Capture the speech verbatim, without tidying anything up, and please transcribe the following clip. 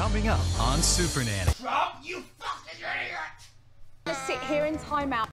Coming up on Supernanny. Trump, you fucking idiot! Just sit here in timeout.